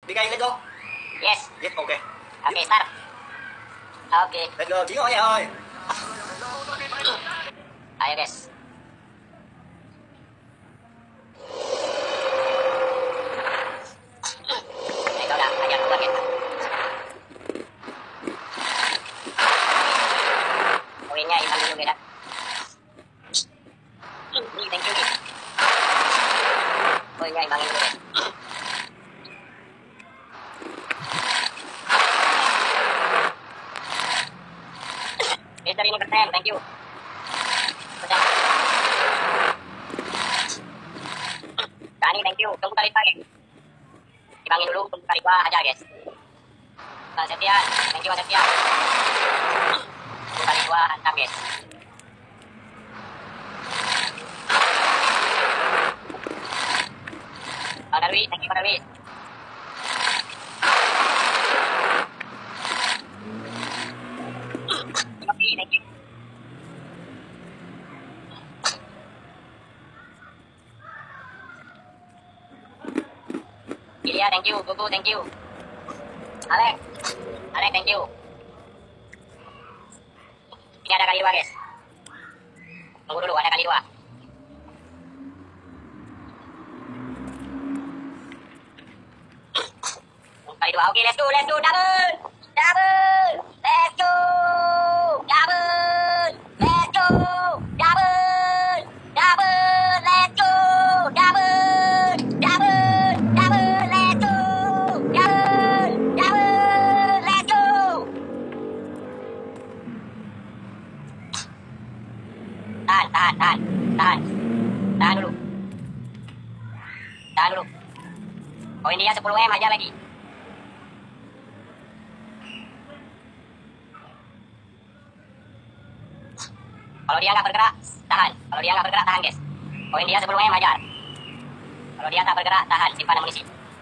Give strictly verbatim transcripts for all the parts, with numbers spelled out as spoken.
Bigay, let's go. Yes. Yes, okay. Okay, start. Okay. Let's go. Sige, okay, okay. Ayo guys. Ikaw na, ayan mo bakit. Uwi niya, ibang ilog nila. Thank you. Uwi niya, ibang ilog nila. It's the ring of time, thank you. Kani, thank you. Tunggu tarik pagi. Dibangin dulu, tunggu tarik wah aja guys. Bang Setia, thank you Bang Setia. Tunggu tarik wah hantam guys. Bang Darwi, thank you Bang Darwi. Thank you. Ilya, thank you. Gugu, thank you. Alek, Alek, thank you. Ini ada kali dua, guys. Tunggu dulu, ada kali dua. Kali dua, oke, let's go, let's go, double, double, let's go, double, let's go, double, double, let's go, double, double, double, let's go, double, double, let's go. Tahan, tahan, tahan, tahan, tahan dulu, tahan dulu. Poin dia sepuluh M aja lagi. Kalau dia nggak bergerak, tahan. Kalau dia nggak bergerak, tahan guys. Poin dia sebelumnya majar. Kalau dia nggak bergerak, tahan. Simpan amunisi.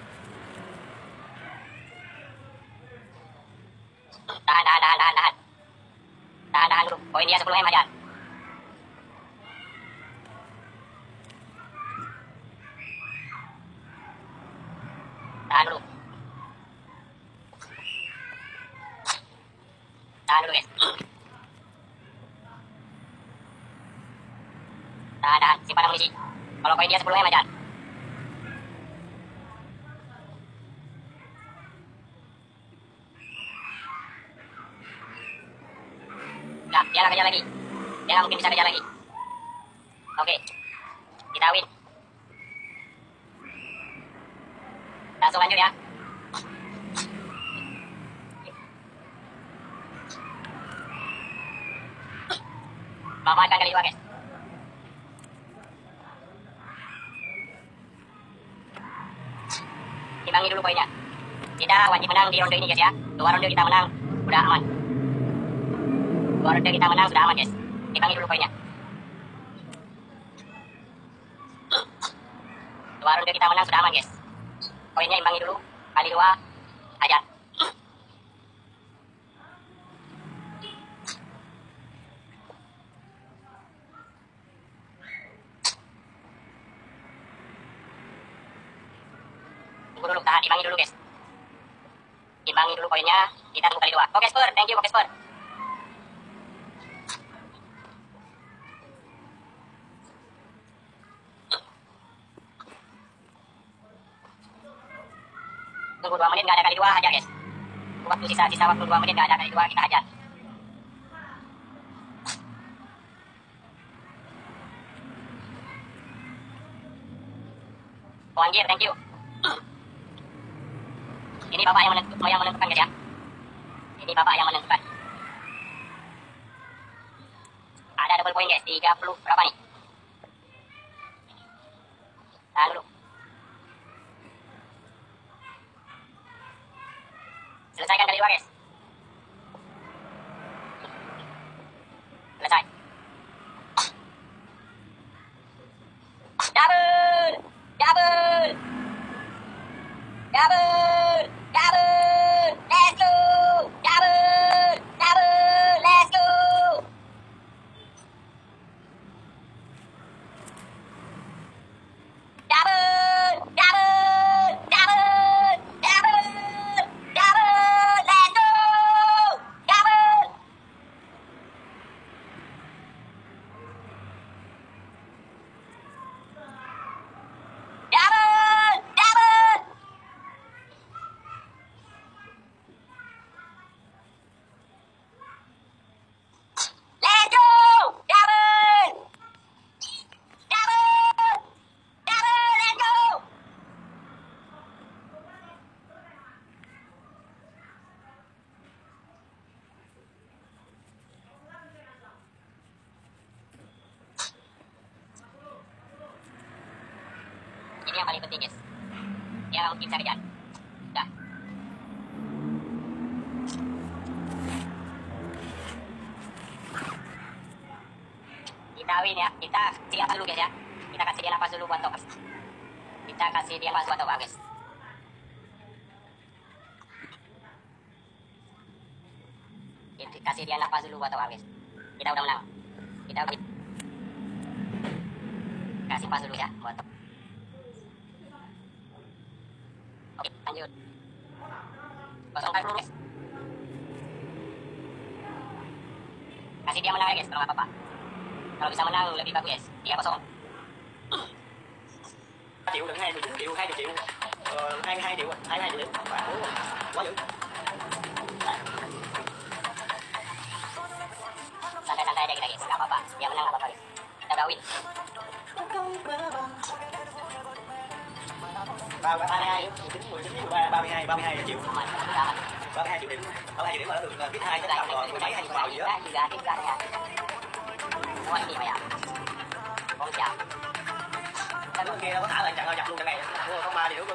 Tahan, tahan, tahan, tahan, tahan. Tahan, tahan dulu. Poin dia sebelumnya majar. Tahan dulu. Tahan dulu guys. Tahan, tahan, simpan amunisi. Kalau poin dia sepuluhnya majar. Nah, dia nggak kejar lagi. Dia nggak mungkin bisa kejar lagi. Oke, kita win. Langsung lanjut ya. Manfaatkan kali dua guys. Imbangi dulu poinnya. Kita wajib menang di ronde ini guys ya. Dua ronde kita menang, udah aman. Dua ronde kita menang, sudah aman guys. Imbangi dulu poinnya. Dua ronde kita menang, sudah aman guys. Poinnya imbangi dulu, kali dua, hajar. Tunggu dulu, tahan, imbangi dulu guys. Imbangi dulu poinnya, kita tunggu kali dua. Oke Spur, thank you, oke Spur. Tunggu dua menit, gak ada kali dua, hajar guys. Waktu sisa-sisa waktu dua menit, gak ada kali dua, kita hajar. Wanjir, thank you. Ini bapak yang menentukan, yang menentukan guys ya. Ini bapak yang menentukan. Ada double point guys, tiga puluh berapa nih? Tahan dulu. Selesaikan kali dua guys. Selesai. Double, double, double, double, let's go, double, double, let's go. Double, double, double, double. yang paling penting guys. Yang mungkin saya kejar. Dah. Kita win ya. Kita kasih apa dulu guys ya. Kita kasih dia nafas dulu buat top. Kita kasih dia nafas buat top guys. Kita kasih dia nafas dulu buat top guys. Kita udah menang. Kita udah kasih pas dulu ya buat top. Oke, lanjut. Kosong dulu guys. Kasih dia menang ya guys, kalau nggak apa-apa. Kalau bisa menang lebih bagus guys. Dia kosong. Triệu đừng hai mươi chín triệu, hai mươi triệu, ờ, hai mươi hai triệu, hai mươi hai triệu điểm, quá quá dữ. Santai-santai aja kita guys, nggak apa-apa. Dia menang nggak apa-apa guys. Kita udah win. ba ba mươi hai, chín mười chín ba ba mươi hai, ba mươi hai triệu, Aman, aman. ba mươi hai triệu điểm, ba mươi hai triệu điểm mà nó được biết hai chắc tầm rồi mười mấy hai chục vào gì đó. Juga, juga ya. Semua ini Pak ya. Không chào. Cái bên kia nó có thả lại chặn nó dập luôn cái này, không ba gì nữa luôn.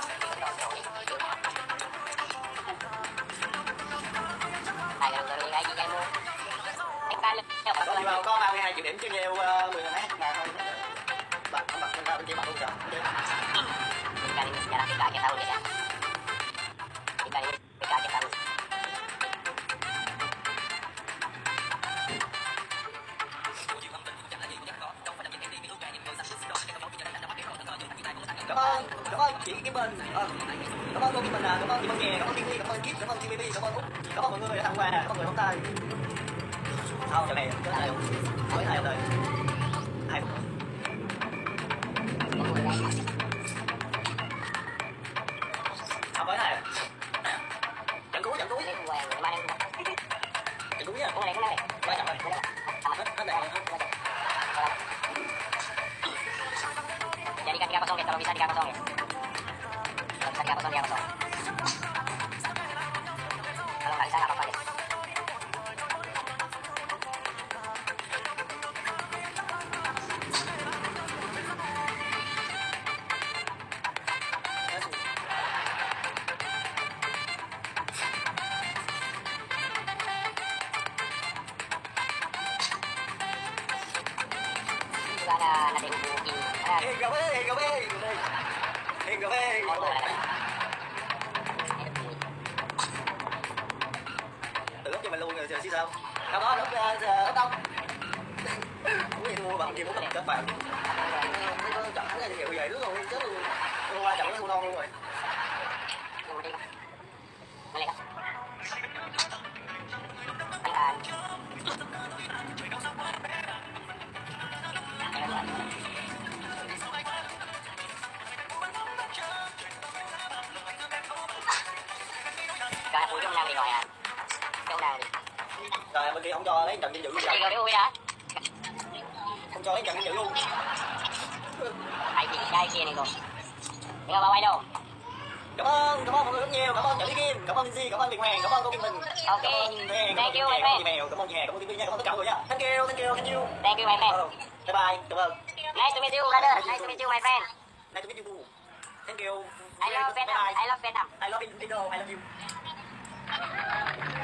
Này gần rồi ngay gì ngay mua. Anh ta lên. Có bao có ba mươi hai triệu điểm chứ nhiều mười ngàn ngàn thôi. Bạn bạn bên ra bên kia bạn luôn rồi. Ikan ini sejarah kita akhir tahun guys ya. Ikan ini kita akhir tahun. Cảm ơn, cảm ơn chị Kim Bình, à, cảm ơn cô Kim Bình à, cảm ơn chị Băng Nghè, cảm ơn Kiwi, cảm ơn Kip, cảm ơn Kim Baby, cảm ơn Út, cảm ơn mọi người đã tặng quà nè, cảm ơn người không tay. Không, chỗ này có ai không? Có ai không đời? Ai không? Không có ai. Trận cuối, trận cuối. Trận cuối nha. Cái này cái này. Quan trọng rồi. Hết hết này hết. Jadikan tiga kosong guys, kalau bisa tiga kosong guys. Kalau bisa tiga kosong tiga kosong. Kalau nggak bisa nggak apa-apa guys. Juga ada ada yang booking. Hiền gặp ơi, hiền gặp ơi. Hiền gặp ơi. Tự úp cho mình luôn rồi chứ sao? Đâu đó úp úp đâu? Muốn gì mua bằng kia muốn các bạn. Mấy con chọn cái hiệu vậy đúng rồi, chết luôn. Hôm qua chọn cái non luôn rồi. Boleh kah? Tekan. Rồi, ui, cái ông đang đi rồi à. Cái ông đang đi. Rồi bên kia không cho lấy trận danh dự luôn rồi. Đi rồi, đi ui đã. Không cho lấy trận danh dự luôn. Hãy tìm cái kia này rồi. Đừng có vào quay đâu. Cảm ơn, cảm ơn mọi người rất nhiều, cảm ơn Trợ Lý Kim, cảm ơn Lindsay, cảm ơn Việt Hoàng, cảm ơn cô Kim Bình. Ok, cảm ơn Hèn, thank you my cảm ơn friend. Mèo, cảm ơn chị Hèn, cảm ơn Kim nha, cảm ơn tất cả mọi người nha. Thank you, thank you, thank you. Thank you my friend. Ờ, bye bye, cảm ơn. Nice to meet you brother. Nice to meet you my friend. Nice to meet you too. Thank you. I love Bye Vietnam. bye. I love Vietnam. I love Indo, I love you.